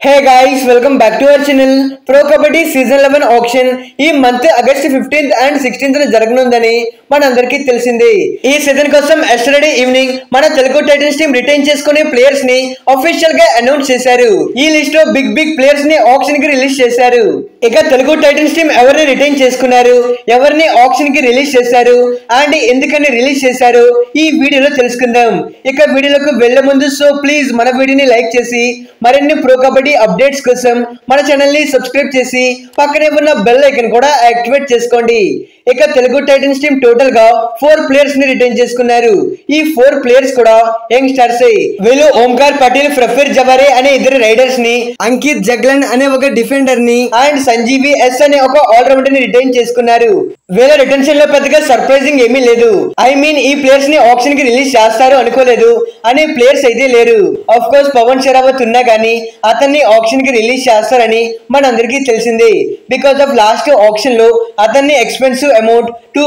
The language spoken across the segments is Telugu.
Hey guys, welcome back to our channel. Pro Kabaddi Season 11 auction ఈ month August 15th and 16th జరగనుందని మనందరికీ తెలిసింది. ఈ సీజన్ కోసం ఎస్టర్డే ఈవినింగ్ మన తెలుగు టైటన్స్ టీం రిటైన్ చేసుకునే ప్లేయర్స్ ని అఫీషియల్ గా అనౌన్స్ చేశారు. ఈ లిస్ట్ లో బిగ్ ప్లేయర్స్ ని ఆక్షన్ కి రిలీజ్ చేశారు. ఇక తెలుగు టైటన్స్ టీం ఎవరిని రిటైన్ చేసుకున్నారు, ఎవరిని ఆక్షన్ కి రిలీజ్ చేశారు అండ్ ఎందుకని రిలీజ్ చేశారు ఈ వీడియోలో తెలుసుకుందాం. ఇక వీడియోలోకి వెళ్లే ముందు సో ప్లీజ్ మన వీడియోని లైక్ చేసి మరిన్ని ప్రో కబడ్డీ అప్డేట్స్ కోసం మన ఛానల్ ని సబ్స్క్రైబ్ చేసి పక్కనే ఉన్న బెల్ ఐకాన్ కూడా యాక్టివేట్ చేసుకోండి. ఇక తెలుగు టైటన్స్ టీం టోటల్ గా 4 ప్లేయర్స్ ని రిటైన్ చేసుకున్నారు. ఈ 4 ప్లేయర్స్ కూడా యంగ్ స్టార్స్. వీళ్ళు ఓంకార్ పటేల్, ప్రఫీర్ జవారే అనే ఇద్దరు రైడర్స్ ని, అంకిత్ జగ్లన్ అనే ఒక డిఫెండర్ ని అండ్ సంజీవి ఎస్ అనే ఒక ఆల్రౌండర్ ని రిటైన్ చేసుకున్నారు. వీళ్ళ రిటెన్షన్ లో పెద్దగా సర్ప్రైజింగ్ ఏమీ లేదు. ఈ ప్లేయర్స్ ని ఆప్షన్ కి రిలీజ్ చేస్తారు అనుకోలేదు అనే ప్లేయర్స్ అయితే లేరు. ఆఫ్ కోర్స్ పవన్ షరావత్ ఉన్నా గానీ అతన్ని ఆప్షన్ కి రిలీజ్ చేస్తారని మనందరికీ తెలిసిందే. బికాస్ ఆఫ్ లాస్ట్ ఆప్షన్ లో అతన్ని ఎక్స్పెన్సివ్ అమౌంట్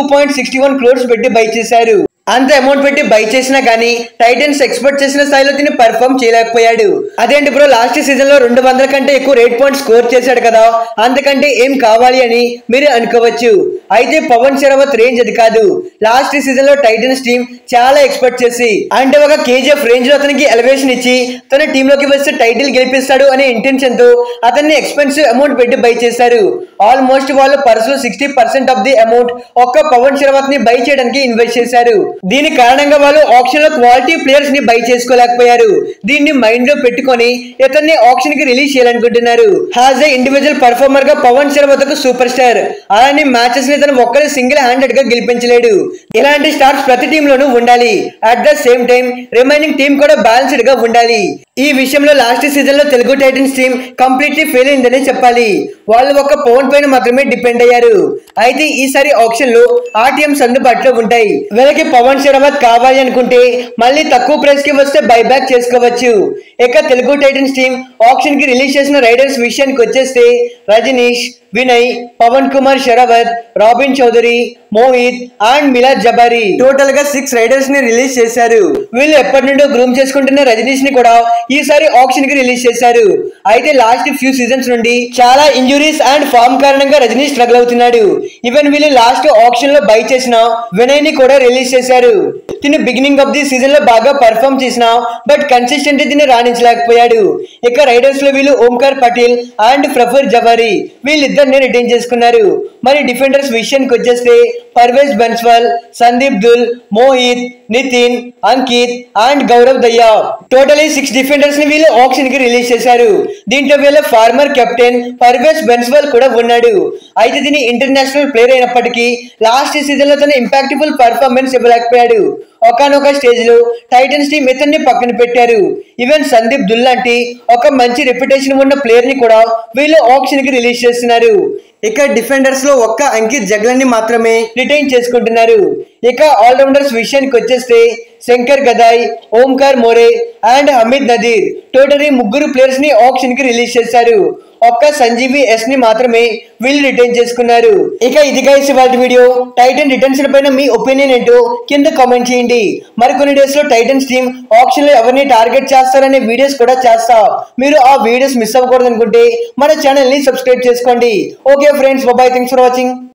2.61 crores పెట్టి బై చేశారు. అంత అమౌంట్ పెట్టి బై చేసినా గానీ టైటన్స్ ఎక్స్పెక్ట్ చేసిన స్థాయిలో తిని పర్ఫామ్ చేయలేకపోయాడు. అదేంటి బ్రో, లాస్ట్ సీజన్ లో 200 కంటే ఎక్కువ రేట్ పాయింట్ స్కోర్ చేశాడు కదా, అంతకంటే ఏం కావాలి అని మీరు అనుకోవచ్చు. అయితే పవన్ షరావత్ రేంజ్ అది కాదు. లాస్ట్ సీజన్ లో టైటన్స్ టీం చాలా ఎక్స్పెక్ట్ చేసి అంటే ఒక కేజీఎఫ్ రేంజ్ లో అతనికి ఎలివేషన్ ఇచ్చి తన టీమ్ లోకి వస్తే టైటిల్ గెలిపిస్తాడు అనే ఇంటెన్షన్ తో అతన్ని ఎక్స్పెన్సివ్ అమౌంట్ పెట్టి బై చేశారు. ఆల్మోస్ట్ వాళ్ళు పర్సులో 60% ఆఫ్ ది అమౌంట్ ఒక్క పవన్ షరావత్ ని బై చేయడానికి ఇన్వెస్ట్ చేశారు. దీని కారణంగా వాళ్ళు ఆప్షన్ లో క్వాలిటీ ప్లేయర్స్ ని బై చేసుకోలేకపోయారు. దీన్ని మైండ్ లో పెట్టుకొని ఇతన్ని ఆప్షన్ కి రిలీజ్ చేయాలనుకుంటున్నారు. హాజ్ ఏ ఇండివిజువల్ పర్ఫార్మర్ గా పవన్ షరావత్ ఒక సూపర్ స్టార్. అలానే మ్యాచెస్ ని తను ఒక్కరి సింగిల్ హ్యాండెడ్ గా గెలిపించలేడు. ఇలాంటి స్టార్స్ ప్రతి టీమ్ లోనూ ఉండాలి. At the same time remaining team కూడా బ్యాలెన్స్డ్ గా ఉండాలి. ఈ విషయంలో లాస్ట్ సీజన్ లో Telugu Titans team completely fail అయిందని చెప్పాలి. వాళ్ళు ఒక పవన్ పైన మాత్రమే డిపెండ్ అయ్యారు. అయితే ఈసారి ఆప్షన్ లో ఆర్టీఎంస్ అందుబాటులో ఉంటాయి. వీళ్ళకి పవన్ షరావత్ కావాలి అనుకుంటే మళ్ళీ తక్కువ ప్రైస్ కి వస్తే బైబ్యాక్ చేసుకోవచ్చు. ఇక తెలుగు టైటన్స్ టీం ఆప్షన్ కి రిలీజ్ చేసిన రైడర్స్ విషయానికి వచ్చేస్తే Rajneesh, Vinay, Pawan Kumar Sehrawat, Robin Chaudhary, Mohit and Milad Jabari total గా 6 రైడర్స్ ని రిలీజ్ చేశారు. వీళ్ళు ఎప్పటి నుండో గ్రూమ్ చేసుకుంటున్న రజనీష్ ని కూడా ఈసారి ఆప్షన్ కి రిలీజ్ చేశారు. అయితే లాస్ట్ ఫ్యూ సీజన్స్ నుండి చాలా ఇంజురీస్ అండ్ ఫామ్ కారణంగా రజనీష్ స్ట్రగుల్ అవుతున్నాడు. ఈవెన్ వీళ్ళు లాస్ట్ ఆప్షన్ లో బై చేసిన వినయ్ ని కూడా రిలీజ్ చేశారు. తిని బిగినింగ్ ఆఫ్ ది సీజన్ లో బాగా పర్ఫామ్ చేసిన బట్ కన్సిస్టెంట్ దీన్ని రాణించలేకపోయాడు. ఇక రైడర్స్ లో వీళ్ళు ఓంకార్ పటేల్ అండ్ ప్రఫీర్ జవారీ వీళ్ళిద్దరిని రిటైన్ చేసుకున్నారు. మరి డిఫెండర్స్ విషయానికి వచ్చేస్తే పర్వేజ్ బెన్స్వాల్, సందీప్ దుల్, మోహిత్, నితిన్, అంకిత్ అండ్ గౌరవ్ దయ్యా టోటలీ 6 డిఫెండర్స్ ని వీళ్ళు ఆప్షన్ కి రిలీజ్ చేశారు. దీంట్లో వీళ్ళ ఫార్మర్ కెప్టెన్ పర్వేజ్ బెన్స్వాల్ కూడా ఉన్నాడు. అయితే దీని ఇంటర్నేషనల్ ప్లేయర్ అయినప్పటికీ లాస్ట్ సీజన్ లో తన ఇంపాక్ట్ఫుల్ పర్ఫార్మెన్స్ ఇవ్వలేకపోయాడు. ఒకనొక స్టేజ్ లో టైటన్స్ టీం ఇతన్ని పక్కన పెట్టారు. ఈవెన్ సందీప్ దుల్ లాంటి ఒక మంచి రెప్యుటేషన్ ఉన్న ప్లేయర్ ని కూడా వీళ్ళు ఆప్షన్ కి రిలీజ్ చేస్తున్నారు. ఇక డిఫెండర్స్ లో ఒక్క అంకిత్ జగ్లన్ ని మాత్రమే రిటైన్ చేసుకుంటున్నారు. ఇక ఆల్రౌండర్స్ విషయానికి వచ్చేస్తే Shankar Gadai, Omkar More and Hamid Nadir totally 3 players ని ఆప్షన్ కి రిలీజ్ చేశారు. ఒక్క సంజీవి ఎస్ ని మాత్రమే వీళ్ళు రిటైన్ చేసుకున్నారు. ఇక ఇది గైస్ ఇవాళ వీడియో. టైటన్ రిటర్న్స్ పైన మీ ఒపీనియన్ ఏంటో కింద కామెంట్ చేయండి. మరికొన్ని డేస్ లో టైటన్స్ టీం ఆప్షన్ లో ఎవరిని టార్గెట్ చేస్తారనే వీడియోస్ కూడా చేస్తా. మీరు ఆ వీడియోస్ మిస్ అవ్వకూడదు అనుకుంటే మన ఛానల్ ని సబ్స్క్రైబ్ చేసుకోండి. Okay friends, bye, thanks for watching.